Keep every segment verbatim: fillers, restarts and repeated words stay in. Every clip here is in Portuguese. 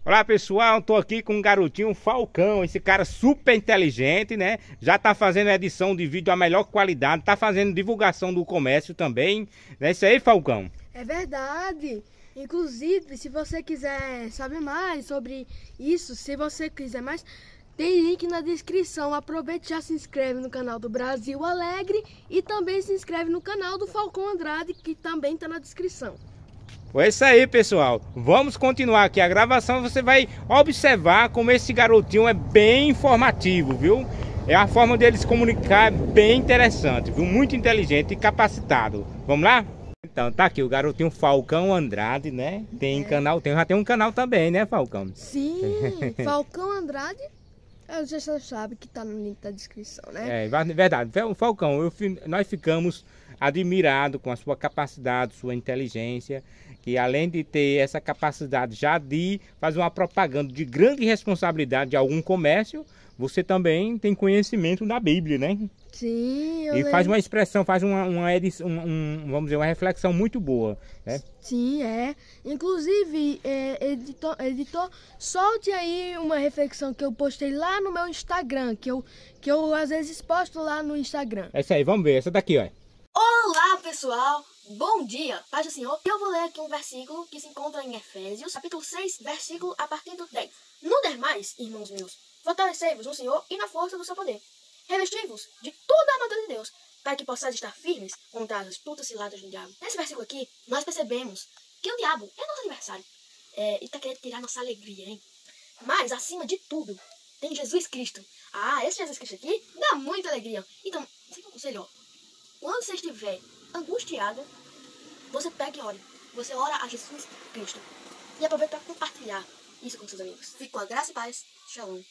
Olá pessoal, tô aqui com um garotinho Falcão, esse cara super inteligente, né? Já tá fazendo edição de vídeo a melhor qualidade, tá fazendo divulgação do comércio também, não é isso aí, Falcão? É verdade. Inclusive, se você quiser saber mais sobre isso, se você quiser mais, tem link na descrição. Aproveite e já se inscreve no canal do Brasil Alegre e também se inscreve no canal do Falcão Andrade, que também tá na descrição. É isso aí, pessoal. Vamos continuar aqui a gravação. Você vai observar como esse garotinho é bem informativo, viu? É a forma dele se comunicar bem interessante, viu? Muito inteligente e capacitado. Vamos lá? Então, tá aqui o garotinho Falcão Andrade, né? Tem é. canal, tem, já tem um canal também, né, Falcão? Sim, Falcão Andrade. Você já sabe que tá no link da descrição, né? É verdade. Falcão, eu, nós ficamos admirados com a sua capacidade, sua inteligência, que além de ter essa capacidade já de fazer uma propaganda de grande responsabilidade de algum comércio, você também tem conhecimento da Bíblia, né? Sim, eu E lembro. faz uma expressão, faz uma, uma edição, um, vamos dizer, uma reflexão muito boa, né? Sim, é. Inclusive, é, editor, editor, solte aí uma reflexão que eu postei lá no meu Instagram, que eu, que eu às vezes posto lá no Instagram. Essa aí, vamos ver, essa daqui, ó. Olá, pessoal! Bom dia, paz do Senhor. Eu vou ler aqui um versículo que se encontra em Efésios, capítulo seis, versículo a partir do dez. No demais, irmãos meus, fortalecei-vos no Senhor e na força do seu poder. Revesti-vos de toda a armadura de Deus, para que possais estar firmes contra as astutas ciladas do diabo. Nesse versículo aqui, nós percebemos que o diabo é nosso adversário. É, ele está querendo tirar nossa alegria, hein? Mas, acima de tudo, tem Jesus Cristo. Ah, esse Jesus Cristo aqui dá muita alegria. Então, você aconselho, ó. Quando você estiver angustiado, você pega e ore. Você ora a Jesus Cristo. E aproveita para compartilhar isso com seus amigos. Fique com a graça e paz. Shalom.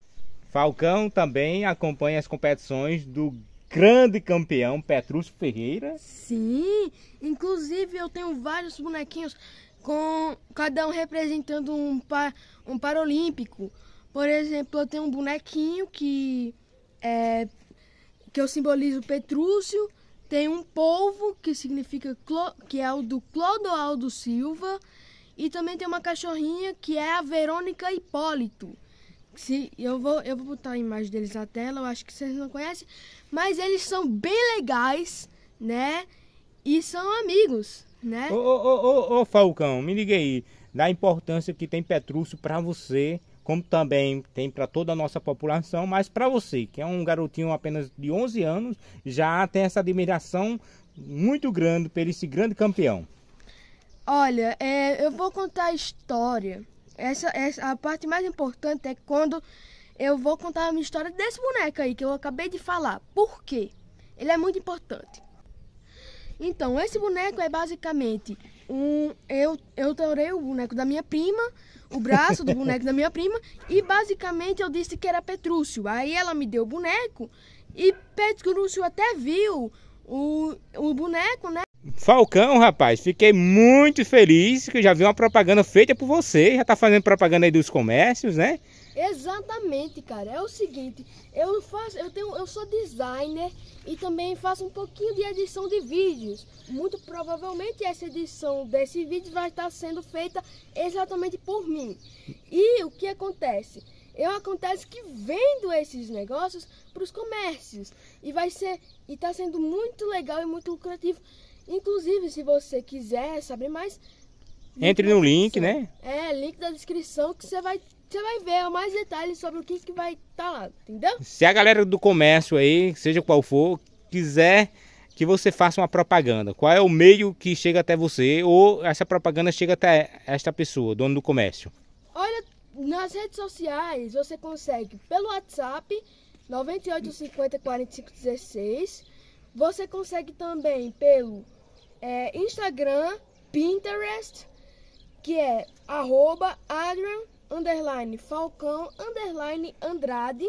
Falcão também acompanha as competições do grande campeão Petrúcio Ferreira. Sim, inclusive eu tenho vários bonequinhos com cada um representando um, par, um paralímpico. Por exemplo, eu tenho um bonequinho que, é, que eu simbolizo Petrúcio. Tem um polvo, que significa que é o do Clodoaldo Silva. E também tem uma cachorrinha, que é a Verônica Hipólito. Se, eu, vou, eu vou botar a imagem deles na tela, eu acho que vocês não conhecem. Mas eles são bem legais, né? E são amigos, né? Ô, ô, ô, ô, ô Falcão, me liga aí. Da importância que tem Petrúcio para você, como também tem para toda a nossa população, mas para você, que é um garotinho apenas de onze anos, já tem essa admiração muito grande por esse grande campeão. Olha, é, eu vou contar a história. Essa, essa, a parte mais importante é quando eu vou contar a minha história desse boneco aí, que eu acabei de falar. Por quê? Ele é muito importante. Então, esse boneco é basicamente um... Eu, eu torei o boneco da minha prima, o braço do boneco da minha prima, e basicamente eu disse que era Petrúcio. Aí ela me deu o boneco e Petrúcio até viu o, o boneco, né? Falcão, rapaz, fiquei muito feliz que eu já vi uma propaganda feita por você. Já tá fazendo propaganda aí dos comércios, né? Exatamente, cara. É o seguinte, eu faço, eu tenho, eu sou designer e também faço um pouquinho de edição de vídeos. Muito provavelmente essa edição desse vídeo vai estar sendo feita exatamente por mim. E o que acontece? Eu acontece que vendo esses negócios para os comércios e vai ser e tá sendo muito legal e muito lucrativo. Inclusive, se você quiser saber mais, entre no link, né? É, link da descrição que você vai Você vai ver mais detalhes sobre o que, que vai estar tá lá, entendeu? Se a galera do comércio aí, seja qual for, quiser que você faça uma propaganda, qual é o meio que chega até você ou essa propaganda chega até esta pessoa, dono do comércio? Olha, nas redes sociais você consegue pelo WhatsApp nove oito cinco zero quatro cinco um seis. Você consegue também pelo é, Instagram, Pinterest, que é arroba Adrian underline Falcão underline Andrade.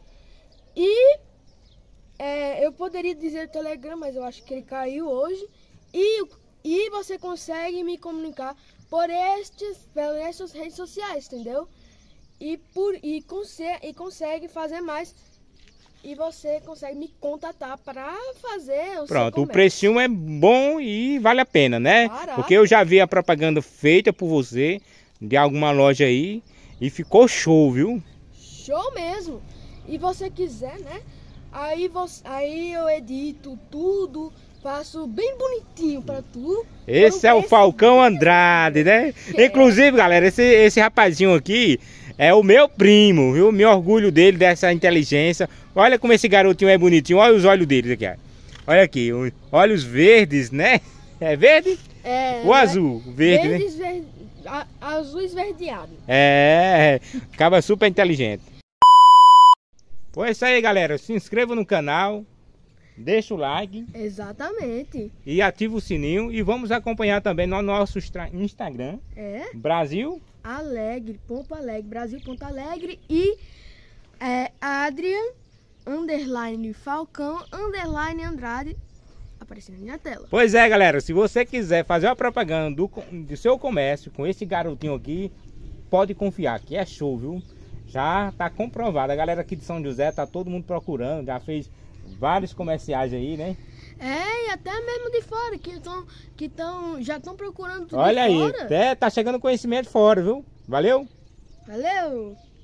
E é, eu poderia dizer Telegram, mas eu acho que ele caiu hoje. E, e você consegue me comunicar por estes, por essas redes sociais, entendeu? E, por, e, consegue, e consegue fazer mais. E você consegue me contatar para fazer o Pronto, seu o precinho é bom e vale a pena, né? Caraca. Porque eu já vi a propaganda feita por você de alguma loja aí E ficou show, viu? Show mesmo. E você quiser, né? Aí, você, aí eu edito tudo, faço bem bonitinho pra tu. Esse é o Falcão Andrade, né? É. Inclusive, galera, esse, esse rapazinho aqui é o meu primo, viu? Me orgulho dele, dessa inteligência. Olha como esse garotinho é bonitinho. Olha os olhos dele aqui, ó. Olha aqui, olhos verdes, né? É verde? É, o azul, verde, verdes, né? Verde, a, azul esverdeado. É, acaba super inteligente. Pois é isso aí, galera. Se inscreva no canal, deixa o like. Exatamente. E ativa o sininho. E vamos acompanhar também no nosso Instagram. É. Brasil Alegre, ponto alegre, Brasil, ponto alegre. E é, Adrian, underline Falcão, underline Andrade, aparecendo na tela. Pois é, galera. Se você quiser fazer uma propaganda do, do seu comércio com esse garotinho aqui, pode confiar que é show, viu? Já tá comprovado. A galera aqui de São José tá todo mundo procurando. Já fez vários comerciais aí, né? É, e até mesmo de fora, que, tão, que tão, já estão procurando tudo. Olha de aí, fora. até tá chegando conhecimento fora, viu? Valeu? Valeu!